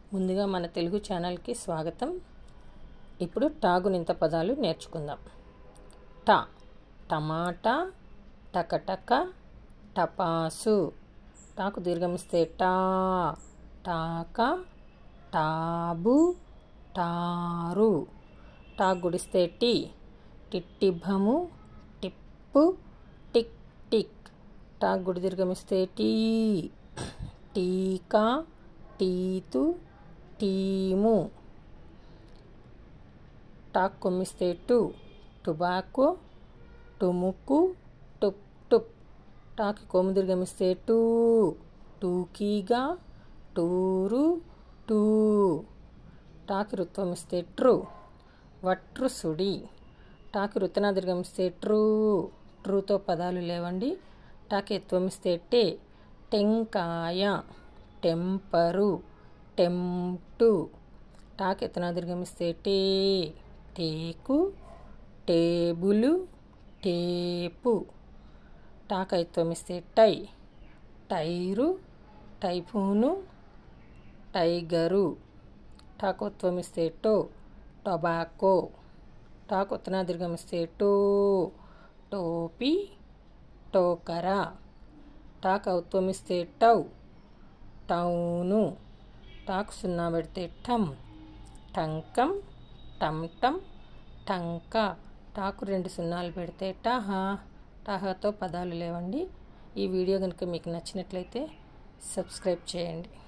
ముందుగా మన తెలుగు ఛానల్కి స్వాగతం. ఇప్పుడు టాగునింత పదాలు నేర్చుకుందాం. టా టమాటా, టకటక, టపాసు. టాకు దీర్ఘమిస్తే టా, టాక, టాబు, టారు. టాకు గుడిస్తే టీ, టిట్టిభము, టిప్పు, టిక్ టిక్. టాకు గుడి దీర్ఘమిస్తే టీ, టీకా, టీతు, టీము. టాక్ కొమ్మిస్తే టు, టుబాకో, టుముకు, టుప్ టుప్. టాకి కొమ్ము దీర్ఘమిస్తే టూ, టూకీగా, టూరు, టూ. టాకి రుత్వమిస్తే ట్రు, వట్రు సుడి. టాకి రుత్తనా దీర్ఘమిస్తే ట్రూ, ట్రూతో పదాలు లేవండి. టాకి ఎత్వమిస్తే టే, టెంకాయ, టెంపరు, టెంప్టు. టాకి ఎత్తనా దీర్ఘమిస్తే టే, టేకు, టేబులు, టేపు. టాక ఎత్వమిస్తే టై, టైరు, టైఫూను, టైగరు. టాకోత్వమిస్తే టో, టొబాకో. టాకొత్తనా దీర్ఘమిస్తే టో, టోపీ, టోకరా. టాక ఔత్వమిస్తే టౌ, టౌను. టాకు సున్నా పెడితే టం, టంకం, టంటం, టంక. టాకు 2 సున్నాలు పెడితే టహా, టహాతో పదాలు లేవండి. ఈ వీడియో కనుక మీకు నచ్చినట్లయితే సబ్స్క్రైబ్ చేయండి.